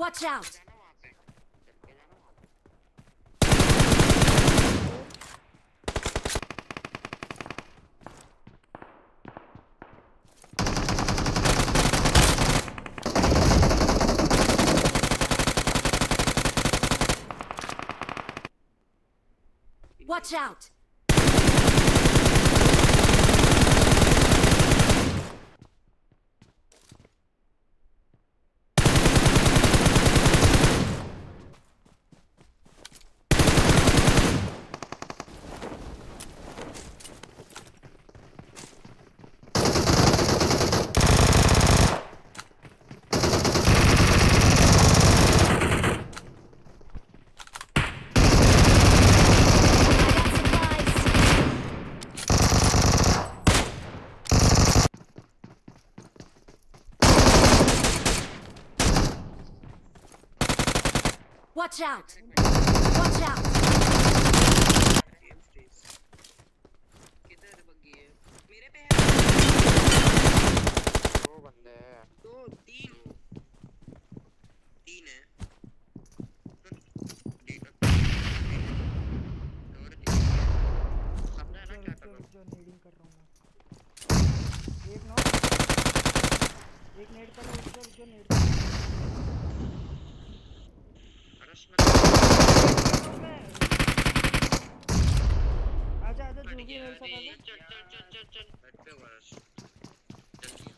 Watch out! Watch out! Watch out! Watch out! किधर बग्गी है? मेरे पे है। दो बंदे हैं। दो, तीन है। समझा ना क्या कर रहा हूँ? जो नीडिंग कर रहा हूँ मैं। एक नॉक, एक नेट कर लो उसको, जो नेट कर। आजा आजा, जो भी मेरे साथ आजा। चल चल चल चल चल।